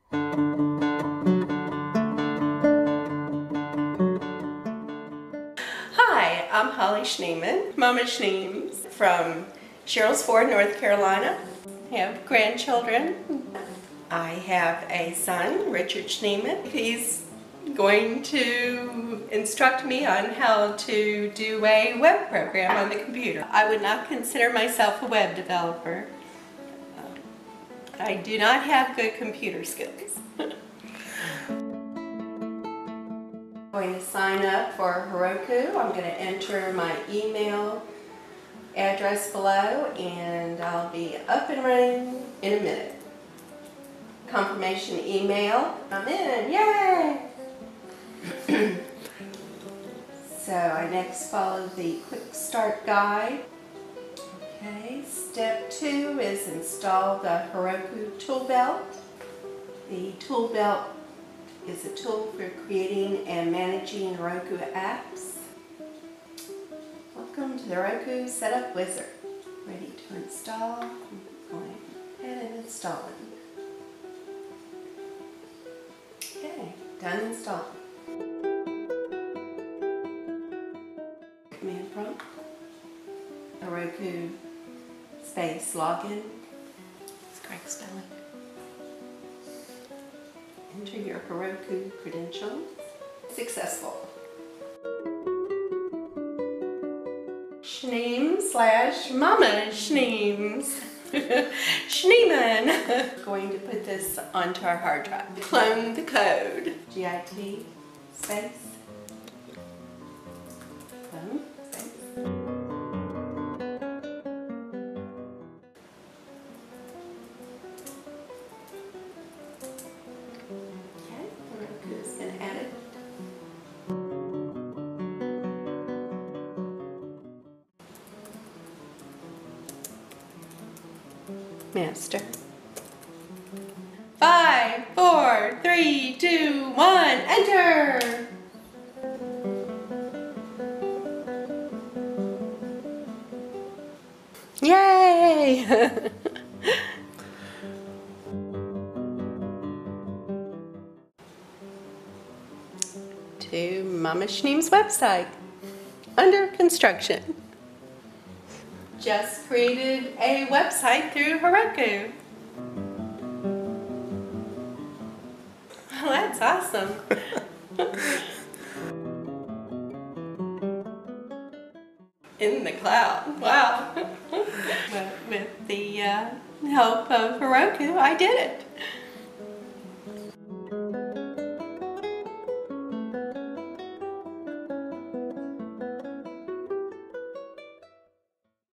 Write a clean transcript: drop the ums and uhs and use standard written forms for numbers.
Hi, I'm Holly Schneeman, Mama Schneems from Sherrills Ford, North Carolina. I have grandchildren. I have a son, Richard Schneeman. He's going to instruct me on how to do a web program on the computer. I would not consider myself a web developer. I do not have good computer skills. I'm going to sign up for Heroku. I'm going to enter my email address below and I'll be up and running in a minute. Confirmation email. I'm in. Yay! So I next follow the quick start guide. Okay, step 2 is install the Heroku tool belt. The tool belt is a tool for creating and managing Heroku apps. Welcome to the Heroku Setup Wizard. Ready to install? I'm going ahead and install it. Okay, done installing. Command prompt. Heroku space login. It's correct spelling. Enter your Heroku credentials. Successful. Schneems/Mama Schneems. Schneeman. Going to put this onto our hard drive. Clone the code. GIT space. Clone space. Okay, Heroku's been added. Master. 5, 4, 3, 2, 1, enter! Yay! To Mama Schneems' website. Under construction. Just created a website through Heroku. Well, that's awesome. In the cloud. Wow. With the help of Heroku, I did it.